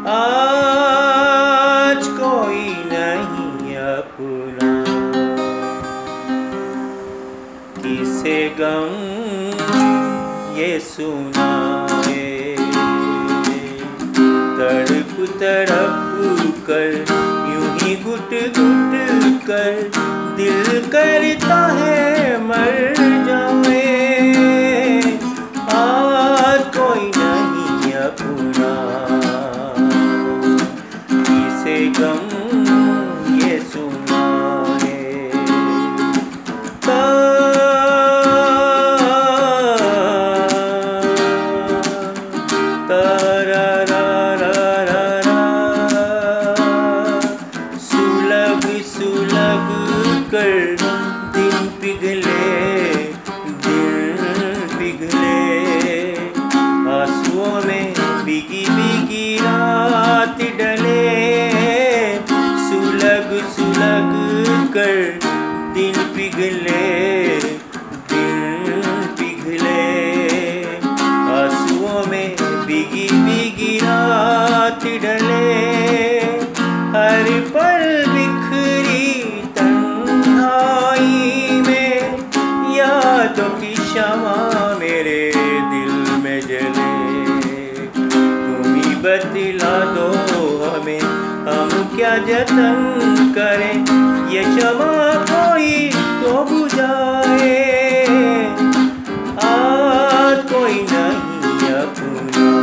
आज कोई नहीं अपना, किसे गम ये सुनाए। तड़प तड़प कर यूं ही घुट घुट कर दिल करता है मर जाए। आज कोई नहीं अपना, किसे गम ये सुनाए। सुलग सुलग कर दिन पिघले, दिन पिघले, आंसुओं में भीगी भीगी रात डले। सुलग सुलग कर दिन पिघले, दिन पिघले, आंसुओं में भीगी भीगी रात डले। हर पल बिखरी तन्हाई में यादों की शमा मेरे दिल में जले। तुम ही बतला दो हमें हम क्या जतन करें, ये शमा कोई तो बुझाए। आज कोई नहीं अपना,